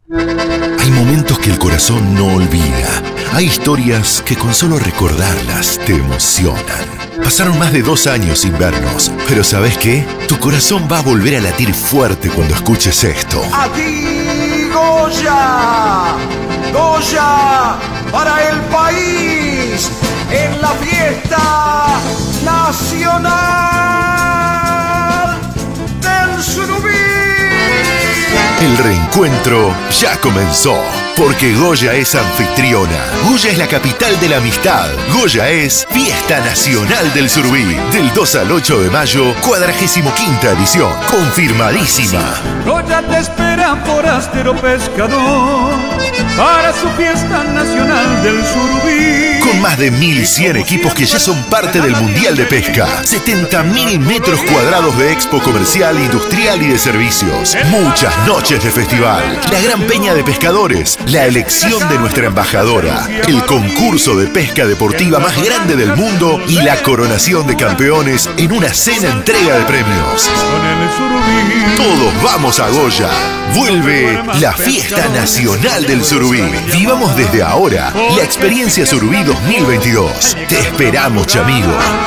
Hay momentos que el corazón no olvida. Hay historias que con solo recordarlas te emocionan. Pasaron más de 2 años sin vernos, pero ¿sabes qué? Tu corazón va a volver a latir fuerte cuando escuches esto. ¡A ti, Goya! ¡Goya para el país! En la fiesta nacional del Surubí. El reencuentro ya comenzó, porque Goya es anfitriona. Goya es la capital de la amistad. Goya es Fiesta Nacional del Surubí. Del 2 al 8 de mayo, 45ª edición. Confirmadísima. Goya te espera, forastero pescador, para su Fiesta Nacional del Surubí. Con más de 1.100 equipos que ya son parte del Mundial de Pesca. 70.000 metros cuadrados de expo comercial, industrial y de servicios. Muchas noches de festival. La gran peña de pescadores. La elección de nuestra embajadora. El concurso de pesca deportiva más grande del mundo. Y la coronación de campeones en una cena entrega de premios. Todos vamos a Goya. Vuelve la Fiesta Nacional del Surubí. Vivamos desde ahora la experiencia Surubí 2022. Te esperamos, chamigo.